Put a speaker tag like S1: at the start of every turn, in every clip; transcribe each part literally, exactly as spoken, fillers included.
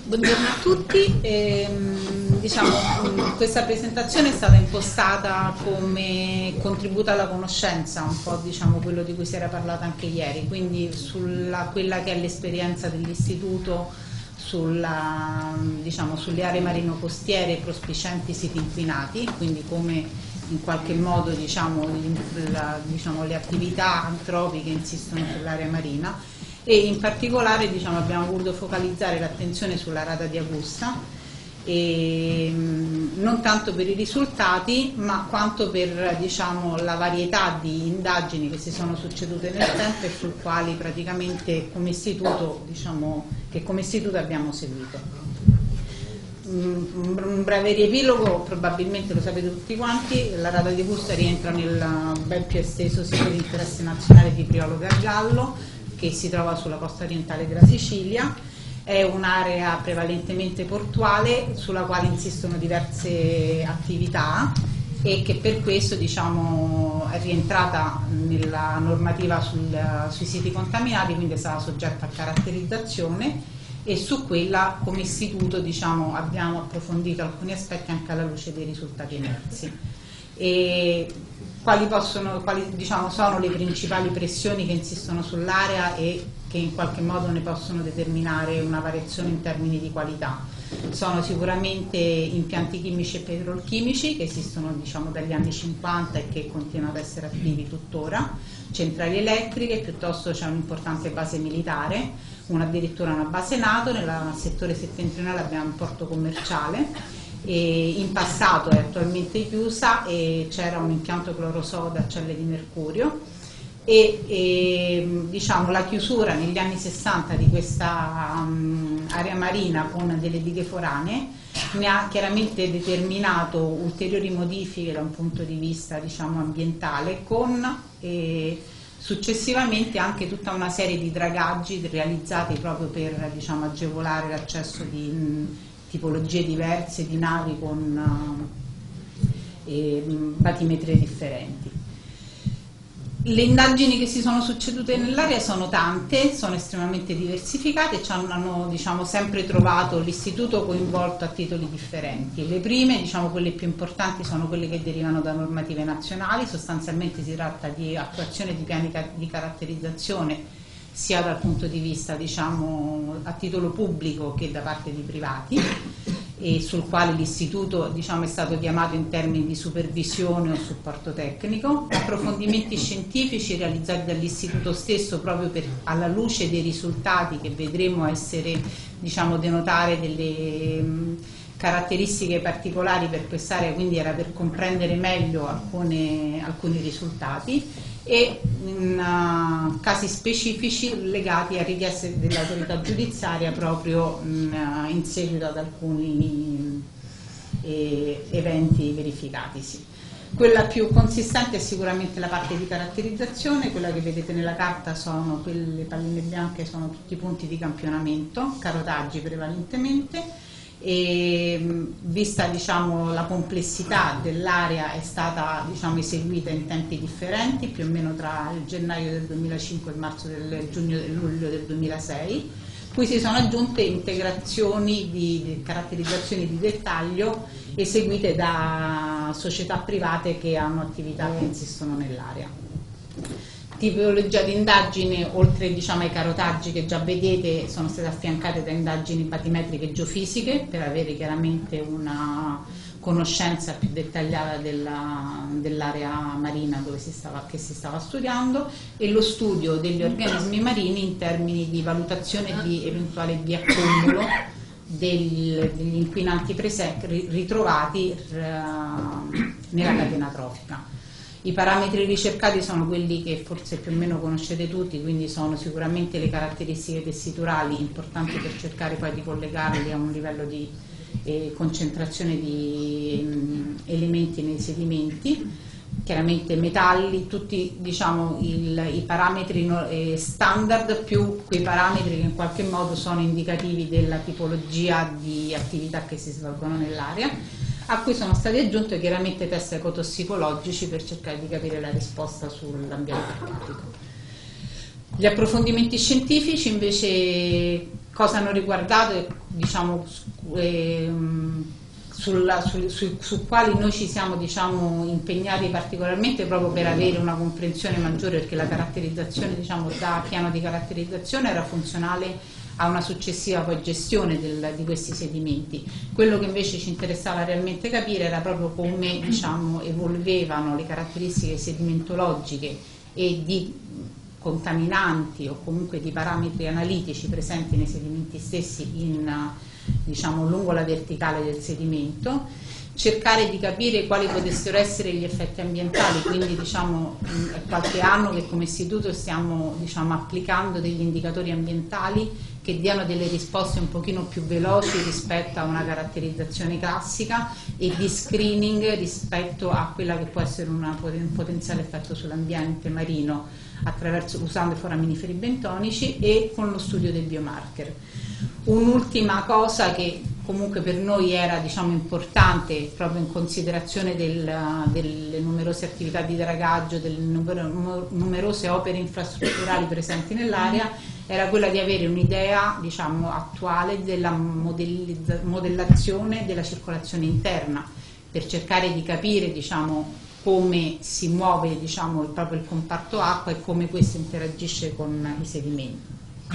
S1: Buongiorno a tutti, e, diciamo, questa presentazione è stata impostata come contributo alla conoscenza, un po' diciamo, quello di cui si era parlato anche ieri, quindi sulla quella che è l'esperienza dell'istituto sulla, diciamo, sulle aree marino-costiere prospicienti siti inquinati, quindi come in qualche modo diciamo, la, diciamo, le attività antropiche insistono sull'area marina. E in particolare diciamo, abbiamo voluto focalizzare l'attenzione sulla rada di Augusta, e, mh, non tanto per i risultati ma quanto per diciamo, la varietà di indagini che si sono succedute nel tempo e sul quali praticamente come istituto, diciamo, che come istituto abbiamo seguito. Un breve riepilogo, probabilmente lo sapete tutti quanti, la rada di Augusta rientra nel ben più esteso sito di interesse nazionale di Priolo Gargallo, che si trova sulla costa orientale della Sicilia. È un'area prevalentemente portuale sulla quale insistono diverse attività e che per questo diciamo, è rientrata nella normativa sul, sui siti contaminati, quindi è stata soggetta a caratterizzazione, e su quella come istituto diciamo, abbiamo approfondito alcuni aspetti anche alla luce dei risultati emersi. E quali, possono, quali diciamo, sono le principali pressioni che insistono sull'area e che in qualche modo ne possono determinare una variazione in termini di qualità? Sono sicuramente impianti chimici e petrolchimici che esistono diciamo, dagli anni cinquanta e che continuano ad essere attivi tuttora, centrali elettriche, piuttosto c'è un'importante base militare, una, addirittura una base NATO, nel settore settentrionale abbiamo un porto commerciale. E in passato è attualmente chiusa e c'era un impianto clorosoda a celle di mercurio e, e diciamo, la chiusura negli anni sessanta di questa um, area marina con delle dighe foranee ne ha chiaramente determinato ulteriori modifiche da un punto di vista diciamo, ambientale, con eh, successivamente anche tutta una serie di dragaggi realizzati proprio per diciamo, agevolare l'accesso di mh, tipologie diverse di navi con uh, eh, batimetrie differenti. Le indagini che si sono succedute nell'area sono tante, sono estremamente diversificate e ci hanno diciamo, sempre trovato l'istituto coinvolto a titoli differenti. Le prime, diciamo, quelle più importanti, sono quelle che derivano da normative nazionali, sostanzialmente si tratta di attuazione di piani di caratterizzazione sia dal punto di vista diciamo, a titolo pubblico che da parte di privati, e sul quale l'istituto diciamo, è stato chiamato in termini di supervisione o supporto tecnico, approfondimenti scientifici realizzati dall'istituto stesso proprio per, alla luce dei risultati che vedremo essere diciamo, denotare delle mh, caratteristiche particolari per quest'area, quindi era per comprendere meglio alcune, alcuni risultati, e in uh, casi specifici legati a richieste dell'autorità giudiziaria proprio uh, in seguito ad alcuni eh, eventi verificatisi. Quella più consistente è sicuramente la parte di caratterizzazione, quella che vedete nella carta sono quelle palline bianche, sono tutti i punti di campionamento, carotaggi prevalentemente. E vista diciamo, la complessità dell'area è stata diciamo, eseguita in tempi differenti, più o meno tra il gennaio del duemilacinque e il marzo del giugno e luglio del duemilasei, cui si sono aggiunte integrazioni di, di caratterizzazioni di dettaglio eseguite da società private che hanno attività che insistono nell'area. Tipologia di indagine, oltre diciamo, ai carotaggi che già vedete, sono state affiancate da indagini batimetriche e geofisiche per avere chiaramente una conoscenza più dettagliata della, dell'area marina dove si stava, che si stava studiando, e lo studio degli organismi marini in termini di valutazione di eventuale biaccumulo degli, degli inquinanti ritrovati nella catena trofica. I parametri ricercati sono quelli che forse più o meno conoscete tutti, quindi sono sicuramente le caratteristiche tessiturali, importanti per cercare poi di collegarli a un livello di eh, concentrazione di mh, elementi nei sedimenti, chiaramente metalli, tutti diciamo, il, i parametri no, eh, standard più quei parametri che in qualche modo sono indicativi della tipologia di attività che si svolgono nell'area, a cui sono stati aggiunti chiaramente test ecotossicologici per cercare di capire la risposta sull'ambiente acquatico. Gli approfondimenti scientifici invece cosa hanno riguardato, diciamo, ehm, Sulla, su, su, su quali noi ci siamo, diciamo, impegnati particolarmente proprio per avere una comprensione maggiore, perché la caratterizzazione, diciamo, da piano di caratterizzazione era funzionale a una successiva poi gestione del, di questi sedimenti. Quello che invece ci interessava realmente capire era proprio come, diciamo, evolvevano le caratteristiche sedimentologiche e di contaminanti o comunque di parametri analitici presenti nei sedimenti stessi in, diciamo, lungo la verticale del sedimento, cercare di capire quali potessero essere gli effetti ambientali, quindi, diciamo, è qualche anno che come istituto stiamo, diciamo, applicando degli indicatori ambientali che diano delle risposte un pochino più veloci rispetto a una caratterizzazione classica e di screening rispetto a quella che può essere una, un potenziale effetto sull'ambiente marino attraverso, usando foraminiferi bentonici e con lo studio dei biomarker. Un'ultima cosa che comunque per noi era, diciamo, importante proprio in considerazione del, delle numerose attività di dragaggio, delle numerose opere infrastrutturali presenti nell'area, era quella di avere un'idea, diciamo, attuale della modellazione della circolazione interna, per cercare di capire, diciamo, come si muove, diciamo, proprio il comparto acqua e come questo interagisce con i sedimenti.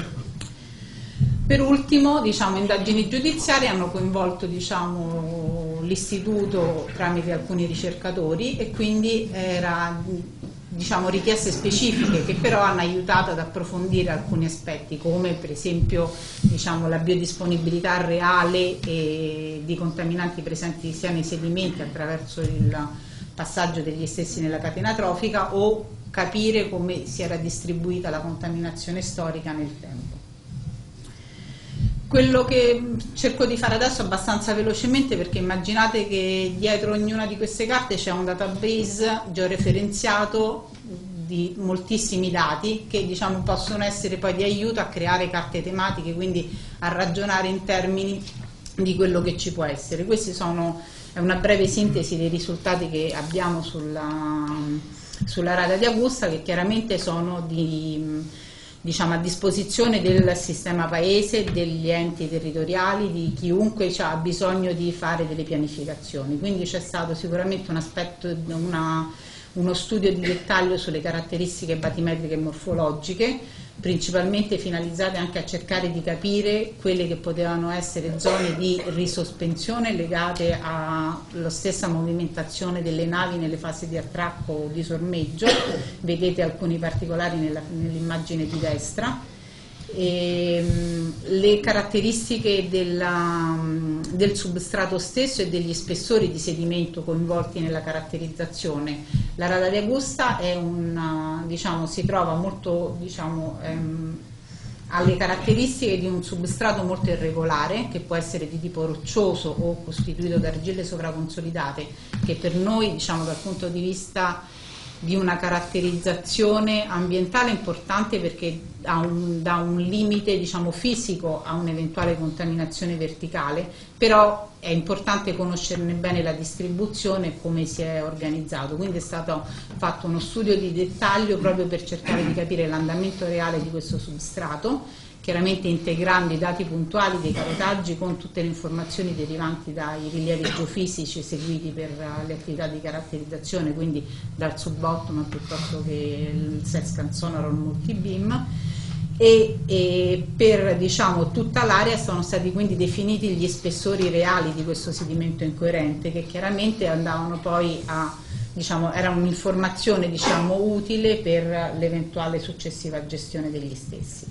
S1: Per ultimo, diciamo, indagini giudiziarie hanno coinvolto, diciamo, l'istituto tramite alcuni ricercatori e quindi era, diciamo, richieste specifiche che però hanno aiutato ad approfondire alcuni aspetti, come per esempio, diciamo, la biodisponibilità reale e di contaminanti presenti sia nei sedimenti attraverso il passaggio degli stessi nella catena trofica, o capire come si era distribuita la contaminazione storica nel tempo. Quello che cerco di fare adesso abbastanza velocemente, perché immaginate che dietro ognuna di queste carte c'è un database georeferenziato di moltissimi dati che, diciamo, possono essere poi di aiuto a creare carte tematiche, quindi a ragionare in termini di quello che ci può essere. Questi sono, è una breve sintesi dei risultati che abbiamo sulla, sulla rada di Augusta, che chiaramente sono di, diciamo, a disposizione del sistema paese, degli enti territoriali, di chiunque ha bisogno di fare delle pianificazioni. Quindi c'è stato sicuramente un aspetto, una, uno studio di dettaglio sulle caratteristiche batimetriche e morfologiche, principalmente finalizzate anche a cercare di capire quelle che potevano essere zone di risospensione legate alla stessa movimentazione delle navi nelle fasi di attracco o di sormeggio. Vedete alcuni particolari nell'immagine di destra. E, mh, le caratteristiche della, mh, del substrato stesso e degli spessori di sedimento coinvolti nella caratterizzazione. La rada di Augusta è una, diciamo, si trova molto, diciamo, ehm, alle caratteristiche di un substrato molto irregolare, che può essere di tipo roccioso o costituito da argille sovraconsolidate, che per noi, diciamo, dal punto di vista di una caratterizzazione ambientale importante, perché ha un, dà un limite, diciamo, fisico a un'eventuale contaminazione verticale, però è importante conoscerne bene la distribuzione e come si è organizzato. Quindi è stato fatto uno studio di dettaglio proprio per cercare di capire l'andamento reale di questo substrato, chiaramente integrando i dati puntuali dei caretaggi con tutte le informazioni derivanti dai rilievi geofisici seguiti per le attività di caratterizzazione, quindi dal subbottom piuttosto che il SESCAN Sonar o il multibeam. E, e per, diciamo, tutta l'area sono stati quindi definiti gli spessori reali di questo sedimento incoerente, che chiaramente andavano poi a, diciamo, era un'informazione, diciamo, utile per l'eventuale successiva gestione degli stessi.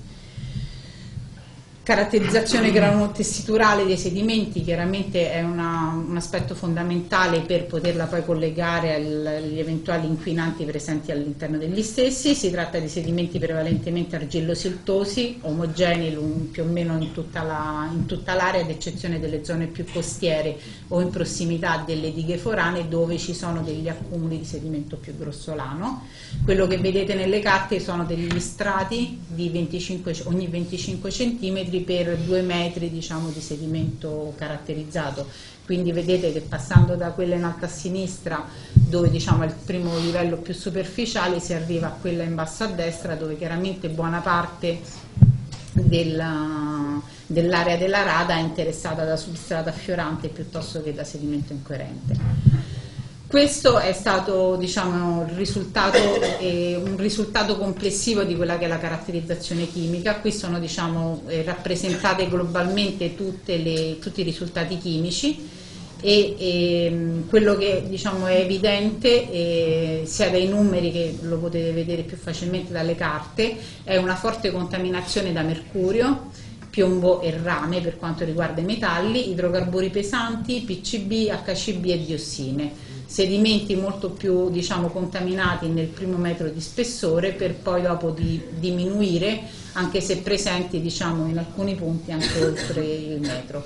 S1: Caratterizzazione granulotessiturale dei sedimenti chiaramente è una, un aspetto fondamentale per poterla poi collegare agli eventuali inquinanti presenti all'interno degli stessi. Si tratta di sedimenti prevalentemente argillo-siltosi, omogenei più o meno in tutta la, in tutta l'area, ad eccezione delle zone più costiere o in prossimità delle dighe foranee, dove ci sono degli accumuli di sedimento più grossolano. Quello che vedete nelle carte sono degli strati di venticinque, ogni venticinque centimetri per due metri, diciamo, di sedimento caratterizzato. Quindi vedete che passando da quella in alto a sinistra, dove, diciamo, è il primo livello più superficiale, si arriva a quella in basso a destra, dove chiaramente buona parte della, dell'area della rada è interessata da substrato affiorante piuttosto che da sedimento incoerente. Questo è stato, diciamo, il risultato, eh, un risultato complessivo di quella che è la caratterizzazione chimica. Qui sono, diciamo, eh, rappresentate globalmente tutte le, tutti i risultati chimici e, e quello che, diciamo, è evidente eh, sia dai numeri, che lo potete vedere più facilmente dalle carte, è una forte contaminazione da mercurio, piombo e rame per quanto riguarda i metalli, idrocarburi pesanti, P C B, H C B e diossine. Sedimenti molto più, diciamo, contaminati nel primo metro di spessore, per poi dopo di diminuire, anche se presenti, diciamo, in alcuni punti anche oltre il metro.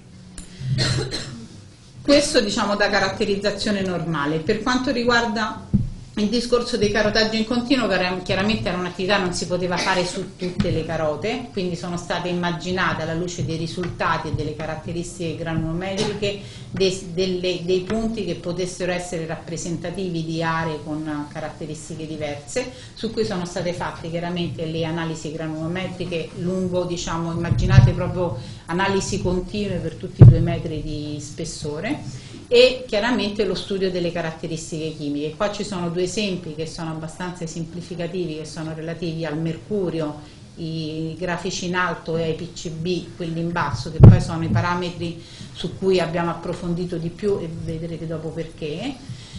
S1: Questo, diciamo, da caratterizzazione normale. Per quanto riguarda il discorso dei carotaggi in continuo, chiaramente era un'attività che non si poteva fare su tutte le carote, quindi sono state immaginate alla luce dei risultati e delle caratteristiche granulometriche dei, delle, dei punti che potessero essere rappresentativi di aree con caratteristiche diverse, su cui sono state fatte chiaramente le analisi granulometriche lungo, diciamo, immaginate proprio analisi continue per tutti i due metri di spessore, e chiaramente lo studio delle caratteristiche chimiche. Qua ci sono due esempi che sono abbastanza esemplificativi, che sono relativi al mercurio, i grafici in alto, e ai P C B, quelli in basso, che poi sono i parametri su cui abbiamo approfondito di più e vedrete dopo perché,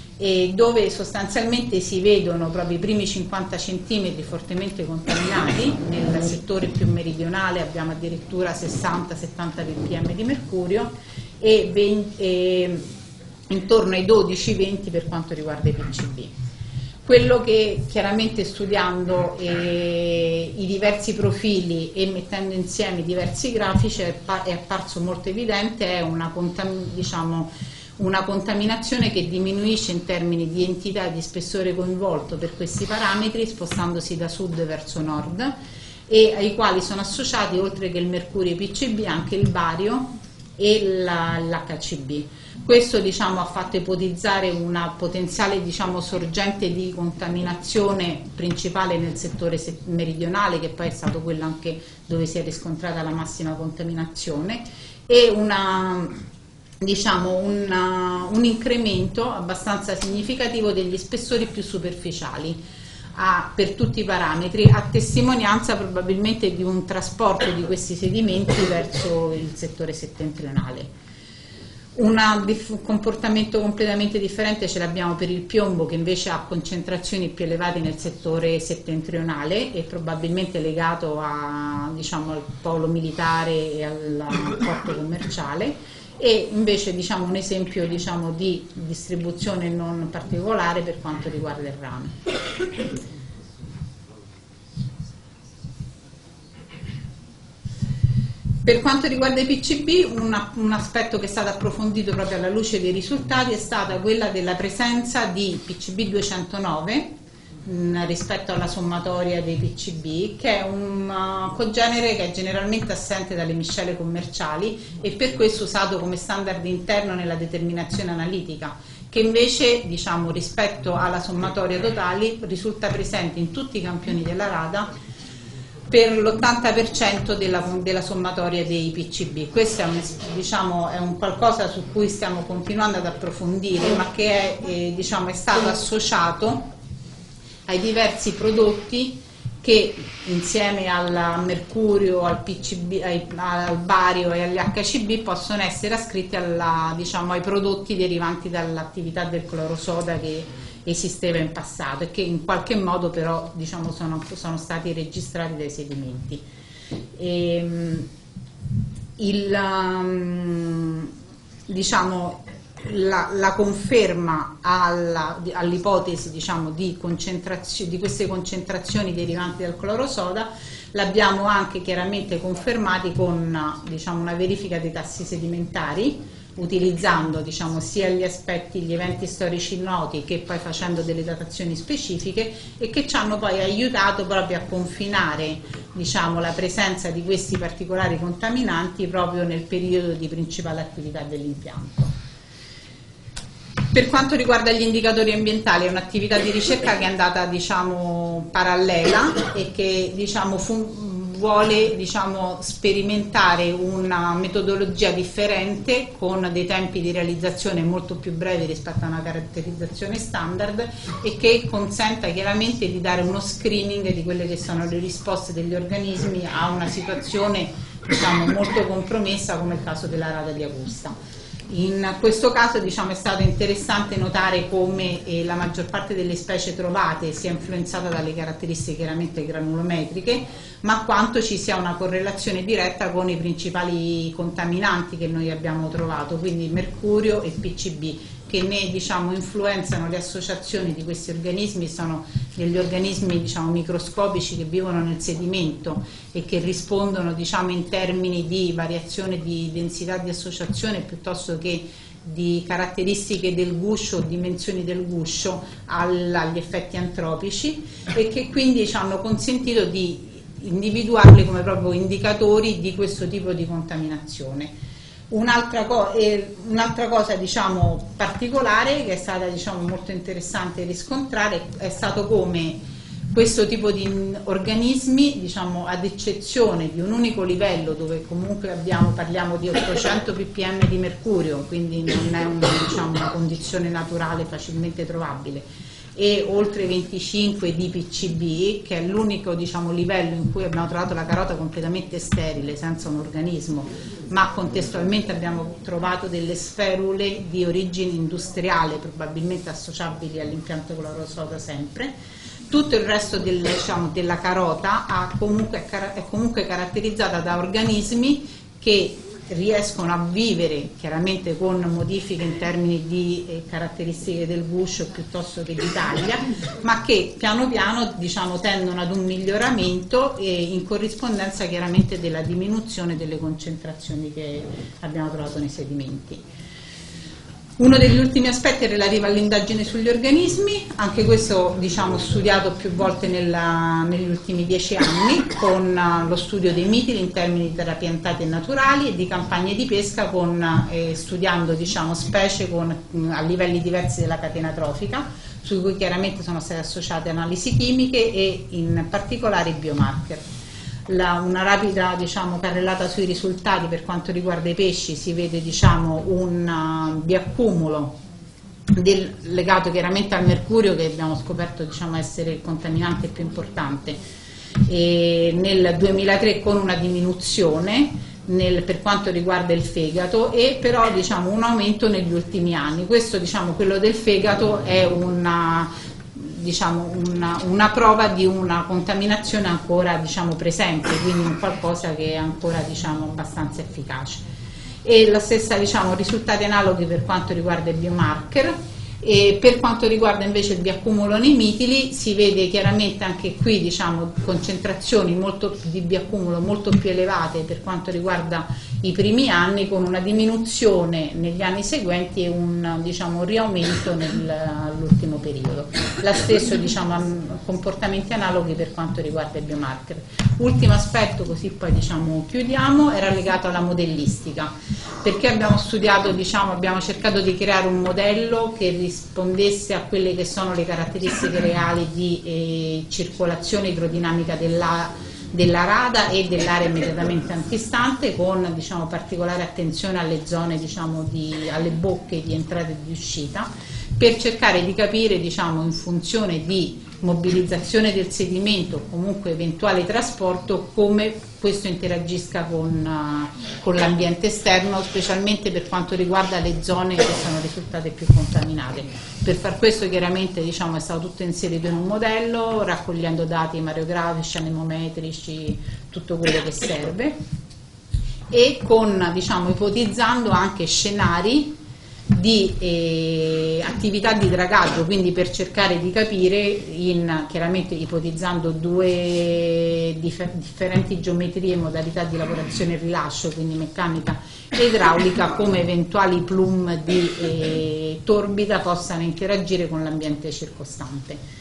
S1: e dove sostanzialmente si vedono proprio i primi cinquanta centimetri fortemente contaminati. Nel settore più meridionale abbiamo addirittura sessanta settanta ppm di mercurio e, venti, e intorno ai dodici venti per quanto riguarda i P C B. Quello che chiaramente studiando eh, i diversi profili e mettendo insieme i diversi grafici è, è apparso molto evidente è una, contam diciamo, una contaminazione che diminuisce in termini di entità e di spessore coinvolto per questi parametri, spostandosi da sud verso nord, e ai quali sono associati, oltre che il mercurio e i P C B, anche il bario e l'H C B. Questo, diciamo, ha fatto ipotizzare una potenziale, diciamo, sorgente di contaminazione principale nel settore meridionale, che poi è stato quello anche dove si è riscontrata la massima contaminazione, e una, diciamo, una, un incremento abbastanza significativo degli spessori più superficiali a, per tutti i parametri, a testimonianza probabilmente di un trasporto di questi sedimenti verso il settore settentrionale. Un comportamento completamente differente ce l'abbiamo per il piombo, che invece ha concentrazioni più elevate nel settore settentrionale e probabilmente legato a, diciamo, al polo militare e al porto commerciale, e invece, diciamo, un esempio, diciamo, di distribuzione non particolare per quanto riguarda il rame. Per quanto riguarda i P C B, una, un aspetto che è stato approfondito proprio alla luce dei risultati è stata quella della presenza di P C B duecentonove mh, rispetto alla sommatoria dei P C B, che è un uh, cogenere che è generalmente assente dalle miscele commerciali e per questo usato come standard interno nella determinazione analitica, che invece, diciamo, rispetto alla sommatoria totali risulta presente in tutti i campioni della rada per l'ottanta per cento della, della sommatoria dei P C B. Questo è un, diciamo, è un qualcosa su cui stiamo continuando ad approfondire, ma che è, eh, diciamo, è stato associato ai diversi prodotti che insieme al mercurio, al P C B, ai, al bario e agli H C B possono essere ascritti alla, diciamo, ai prodotti derivanti dall'attività del clorosoda che esisteva in passato e che in qualche modo però, diciamo, sono, sono stati registrati dai sedimenti. E, il, um, diciamo, la, la conferma all'ipotesi, diciamo, di, di queste concentrazioni derivanti dal clorosoda l'abbiamo anche chiaramente confermati con, diciamo, una verifica dei tassi sedimentari, utilizzando, diciamo, sia gli aspetti, gli eventi storici noti, che poi facendo delle datazioni specifiche, e che ci hanno poi aiutato proprio a confinare, diciamo, la presenza di questi particolari contaminanti proprio nel periodo di principale attività dell'impianto. Per quanto riguarda gli indicatori ambientali, è un'attività di ricerca che è andata, diciamo, parallela e che, diciamo, vuole, diciamo, sperimentare una metodologia differente con dei tempi di realizzazione molto più brevi rispetto a una caratterizzazione standard e che consenta chiaramente di dare uno screening di quelle che sono le risposte degli organismi a una situazione, diciamo, molto compromessa come il caso della rada di Augusta. In questo caso, diciamo, è stato interessante notare come eh, la maggior parte delle specie trovate sia influenzata dalle caratteristiche chiaramente granulometriche, ma quanto ci sia una correlazione diretta con i principali contaminanti che noi abbiamo trovato, quindi mercurio e P C B, che ne, diciamo, influenzano le associazioni di questi organismi. Sono degli organismi, diciamo, microscopici che vivono nel sedimento e che rispondono, diciamo, in termini di variazione di densità di associazione piuttosto che di caratteristiche del guscio o dimensioni del guscio al, agli effetti antropici, e che quindi ci hanno consentito di individuarli come proprio indicatori di questo tipo di contaminazione. Un'altra co un'altra cosa, diciamo, particolare che è stata, diciamo, molto interessante riscontrare è stato come questo tipo di organismi, diciamo, ad eccezione di un unico livello dove comunque abbiamo, parliamo di ottocento ppm di mercurio, quindi non è una, diciamo, una condizione naturale facilmente trovabile, e oltre venticinque di P C B, che è l'unico, diciamo, livello in cui abbiamo trovato la carota completamente sterile, senza un organismo, ma contestualmente abbiamo trovato delle sferule di origine industriale, probabilmente associabili all'impianto clorosoda sempre. Tutto il resto del, diciamo, della carota ha comunque, è comunque caratterizzata da organismi che riescono a vivere chiaramente con modifiche in termini di eh, caratteristiche del guscio piuttosto che di taglia, ma che piano piano, diciamo, tendono ad un miglioramento e in corrispondenza chiaramente della diminuzione delle concentrazioni che abbiamo trovato nei sedimenti. Uno degli ultimi aspetti è relativo all'indagine sugli organismi, anche questo, diciamo, studiato più volte nella, negli ultimi dieci anni, con uh, lo studio dei mitili in termini di terapie ambientali e naturali e di campagne di pesca, con, eh, studiando, diciamo, specie con, mh, a livelli diversi della catena trofica, su cui chiaramente sono state associate analisi chimiche e in particolare i biomarker. La, una rapida, diciamo, carrellata sui risultati per quanto riguarda i pesci: si vede, diciamo, un uh, biaccumulo del, legato chiaramente al mercurio, che abbiamo scoperto, diciamo, essere il contaminante più importante, e nel duemilatré con una diminuzione nel, per quanto riguarda il fegato, e però, diciamo, un aumento negli ultimi anni. Questo, diciamo, quello del fegato è una diciamo una, una prova di una contaminazione ancora, diciamo, presente, quindi un qualcosa che è ancora, diciamo, abbastanza efficace. E la stessa, diciamo, risultati analoghi per quanto riguarda i biomarker. E per quanto riguarda invece il biaccumulo nei mitili, si vede chiaramente anche qui, diciamo, concentrazioni molto, di biaccumulo molto più elevate per quanto riguarda i primi anni, con una diminuzione negli anni seguenti e un, diciamo, riaumento nell'ultimo periodo. La stessa, diciamo, comportamenti analoghi per quanto riguarda i biomarker. Ultimo aspetto, così poi, diciamo, chiudiamo, era legato alla modellistica, perché abbiamo studiato, diciamo, abbiamo cercato di creare un modello che rispondesse a quelle che sono le caratteristiche reali di eh, circolazione idrodinamica della, della rada e dell'area immediatamente antistante, con, diciamo, particolare attenzione alle zone, diciamo, di, alle bocche di entrata e di uscita, per cercare di capire, diciamo, in funzione di mobilizzazione del sedimento o comunque eventuale trasporto, come questo interagisca con, uh, con l'ambiente esterno, specialmente per quanto riguarda le zone che sono risultate più contaminate. Per far questo, chiaramente, diciamo, è stato tutto inserito in un modello, raccogliendo dati mareografici, anemometrici, tutto quello che serve, e con, diciamo, ipotizzando anche scenari di eh, attività di dragaggio, quindi per cercare di capire, in, chiaramente ipotizzando due differ differenti geometrie e modalità di lavorazione e rilascio, quindi meccanica e idraulica, come eventuali plume di eh, torbida possano interagire con l'ambiente circostante.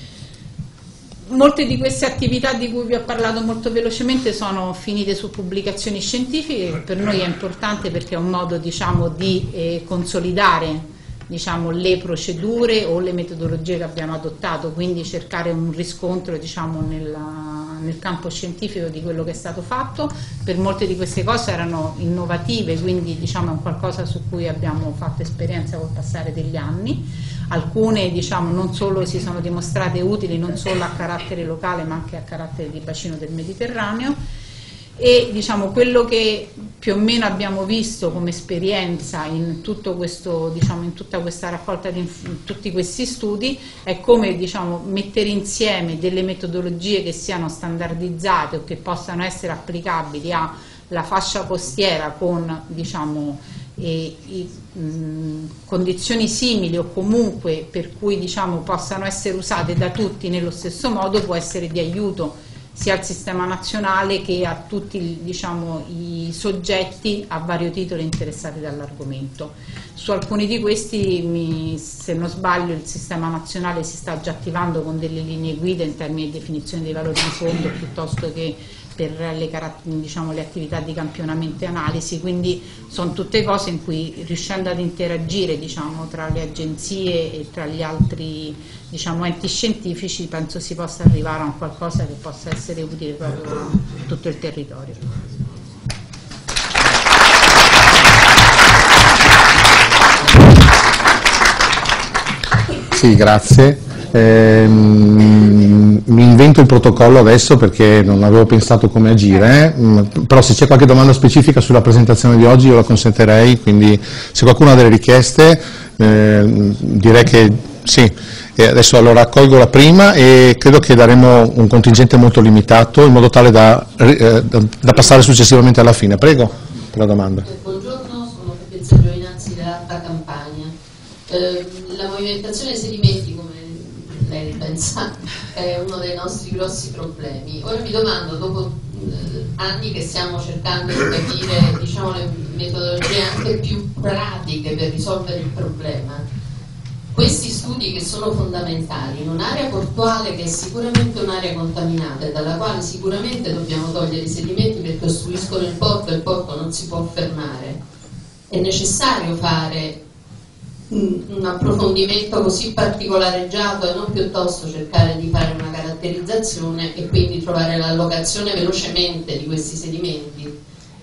S1: Molte di queste attività di cui vi ho parlato molto velocemente sono finite su pubblicazioni scientifiche, che per noi è importante perché è un modo, diciamo, di eh, consolidare, diciamo, le procedure o le metodologie che abbiamo adottato, quindi cercare un riscontro, diciamo, nella, nel campo scientifico di quello che è stato fatto. Per molte di queste cose erano innovative, quindi diciamo è un qualcosa su cui abbiamo fatto esperienza col passare degli anni. Alcune diciamo non solo si sono dimostrate utili non solo a carattere locale ma anche a carattere di bacino del Mediterraneo. E diciamo quello che più o meno abbiamo visto come esperienza in tutto questo, diciamo, in tutta questa raccolta di in tutti questi studi è come diciamo, mettere insieme delle metodologie che siano standardizzate o che possano essere applicabili alla fascia costiera con diciamo, e, e, mh, condizioni simili o comunque per cui diciamo, possano essere usate da tutti nello stesso modo, può essere di aiuto sia al sistema nazionale che a tutti diciamo, i soggetti a vario titolo interessati dall'argomento. Su alcuni di questi, mi, se non sbaglio, il sistema nazionale si sta già attivando con delle linee guida in termini di definizione dei valori di fondo piuttosto che per le, diciamo, le attività di campionamento e analisi, quindi sono tutte cose in cui riuscendo ad interagire diciamo, tra le agenzie e tra gli altri diciamo, enti scientifici penso si possa arrivare a un qualcosa che possa essere utile proprio a tutto il territorio.
S2: Sì, grazie. Eh, mi invento il protocollo adesso perché non avevo pensato come agire, eh? Però se c'è qualche domanda specifica sulla presentazione di oggi io la consentirei, quindi se qualcuno ha delle richieste eh, direi che sì. E adesso allora accolgo la prima e credo che daremo un contingente molto limitato in modo tale da, eh, da, da passare successivamente alla fine. Prego per la domanda.
S3: Buongiorno, sono Peppezza Giovinazzi dell'Alta Campania. Eh, la movimentazione dei sedimenti, come lei pensa, è uno dei nostri grossi problemi. Ora mi domando, dopo eh, anni che stiamo cercando di capire diciamo, le metodologie anche più pratiche per risolvere il problema, questi studi che sono fondamentali in un'area portuale che è sicuramente un'area contaminata e dalla quale sicuramente dobbiamo togliere i sedimenti perché ostruiscono il porto e il porto non si può fermare, è necessario fare un approfondimento così particolareggiato e non piuttosto cercare di fare una caratterizzazione e quindi trovare l'allocazione velocemente di questi sedimenti.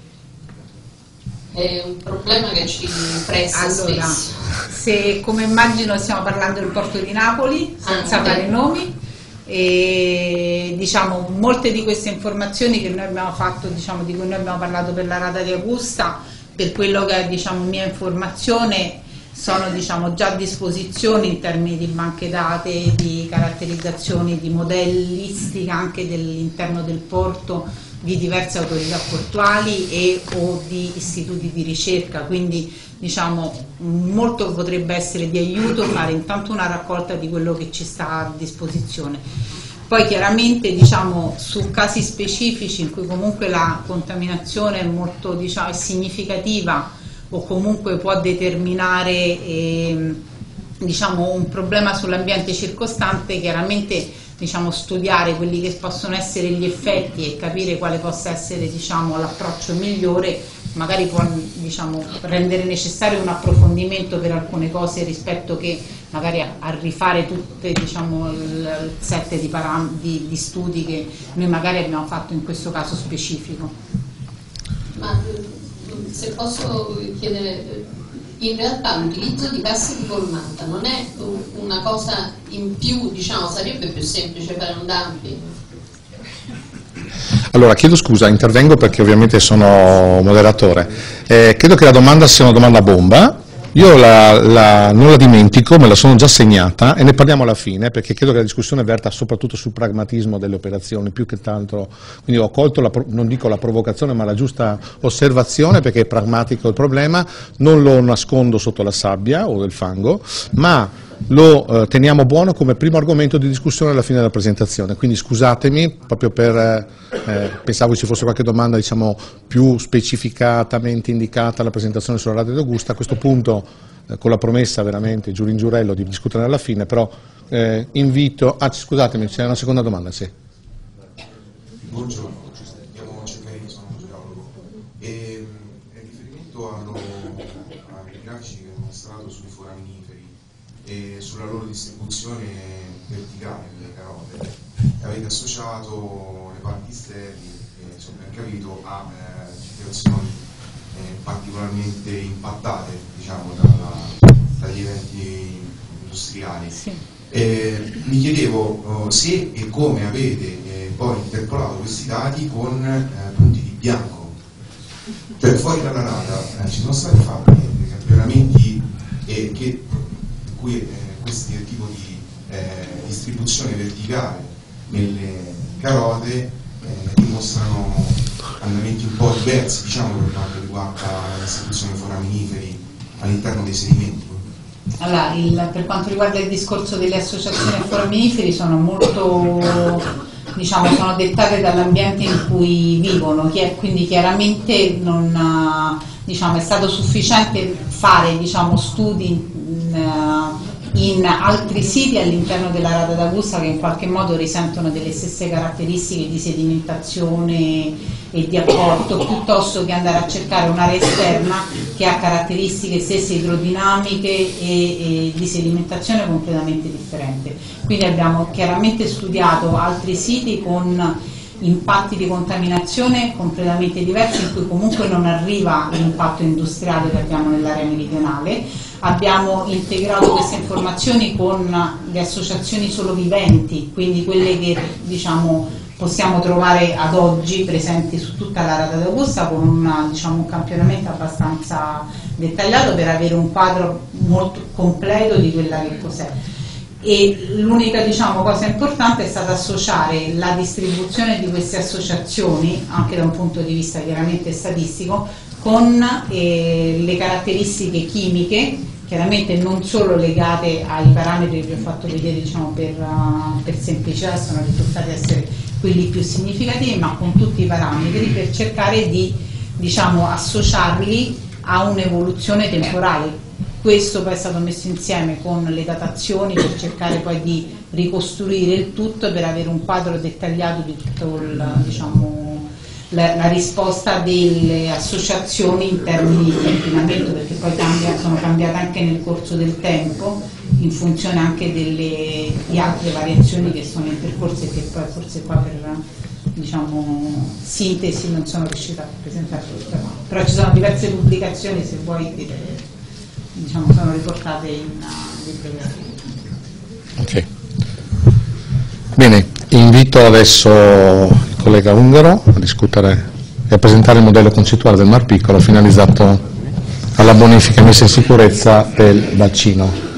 S3: È un problema che ci pressa
S1: allora,
S3: spesso.
S1: Se come immagino stiamo parlando del porto di Napoli, senza ah, fare nomi, e diciamo molte di queste informazioni che noi abbiamo fatto, diciamo, di cui noi abbiamo parlato per la rata di Augusta, per quello che è diciamo, mia informazione, sono diciamo, già a disposizione in termini di banche date, di caratterizzazioni, di modellistica anche dell'interno del porto di diverse autorità portuali e o di istituti di ricerca, quindi diciamo molto potrebbe essere di aiuto fare intanto una raccolta di quello che ci sta a disposizione. Poi chiaramente diciamo su casi specifici in cui comunque la contaminazione è molto diciamo, è significativa o comunque può determinare eh, diciamo, un problema sull'ambiente circostante, chiaramente diciamo, studiare quelli che possono essere gli effetti e capire quale possa essere diciamo, l'approccio migliore magari può diciamo, rendere necessario un approfondimento per alcune cose rispetto che magari a, a rifare tutte diciamo, il set di, di, di studi che noi magari abbiamo fatto in questo caso specifico.
S3: Ma se posso chiedere, in realtà l'utilizzo di casse di colmata non è una cosa in più, diciamo, sarebbe più semplice fare un dumping?
S2: Allora, chiedo scusa, intervengo perché ovviamente sono moderatore. Eh, credo che la domanda sia una domanda bomba. Io la, la, non la dimentico, me la sono già segnata e ne parliamo alla fine perché credo che la discussione verta soprattutto sul pragmatismo delle operazioni più che tanto, quindi ho colto, la, non dico la provocazione ma la giusta osservazione perché è pragmatico il problema, non lo nascondo sotto la sabbia o il fango, ma lo eh, teniamo buono come primo argomento di discussione alla fine della presentazione, quindi scusatemi proprio per, eh, pensavo ci fosse qualche domanda diciamo, più specificatamente indicata alla presentazione sulla rata di Augusta, a questo punto eh, con la promessa veramente giuro in giurello di discutere alla fine, però eh, invito, ah scusatemi c'è una seconda domanda, sì.
S4: Buongiorno, chiamo Ceccarini, sono un geologo e in riferimento allo, ai grafici che ho mostrato sui foraminiferi e sulla loro distribuzione verticale nelle carote, avete associato le reparti esterni, eh, se ho ben capito, a eh, situazioni eh, particolarmente impattate, diciamo, dalla, dagli eventi industriali.
S1: Sì.
S4: Eh, mi chiedevo oh, se e come avete eh, poi interpolato questi dati con eh, punti di bianco, cioè fuori dalla rata eh, ci sono stati fatti dei campionamenti eh, che, in cui eh, questo tipo di eh, distribuzione verticale nelle carote eh, dimostrano andamenti un po' diversi, diciamo, per quanto riguarda la distribuzione dei foraminiferi all'interno dei sedimenti.
S1: Allora, il, per quanto riguarda il discorso delle associazioni a foraminiferi, sono molto, diciamo, sono dettate dall'ambiente in cui vivono, quindi chiaramente non, diciamo, è stato sufficiente fare, diciamo, studi in, in altri siti all'interno della rata d'Augusta che in qualche modo risentono delle stesse caratteristiche di sedimentazione e di apporto, piuttosto che andare a cercare un'area esterna che ha caratteristiche stesse idrodinamiche e, e di sedimentazione completamente differenti. Quindi abbiamo chiaramente studiato altri siti con impatti di contaminazione completamente diversi, in cui comunque non arriva l'impatto industriale che abbiamo nell'area meridionale. Abbiamo integrato queste informazioni con le associazioni soloviventi, quindi quelle che, diciamo, possiamo trovare ad oggi presenti su tutta la rata d'Augusta, con una, diciamo, un campionamento abbastanza dettagliato per avere un quadro molto completo di quella che cos'è. E l'unica, diciamo, cosa importante è stata associare la distribuzione di queste associazioni, anche da un punto di vista chiaramente statistico, con eh, le caratteristiche chimiche, chiaramente non solo legate ai parametri che vi ho fatto vedere, diciamo, per, uh, per semplicità, sono risultati essere quelli più significativi, ma con tutti i parametri, per cercare di, diciamo, associarli a un'evoluzione temporale. Questo poi è stato messo insieme con le datazioni per cercare poi di ricostruire il tutto, per avere un quadro dettagliato di tutto il, diciamo, la, la risposta delle associazioni in termini di inquinamento, perché poi cambia, sono cambiate anche nel corso del tempo, in funzione anche delle, di altre variazioni che sono intercorse e che poi forse qua per, diciamo, sintesi non sono riuscita a presentare tutte, però ci sono diverse pubblicazioni, se vuoi, diciamo, sono riportate in uh, bibliografia.
S2: Ok. Bene, invito adesso il collega Ungaro a discutere e a presentare il modello concettuale del Mar Piccolo finalizzato alla bonifica e messa in sicurezza del bacino.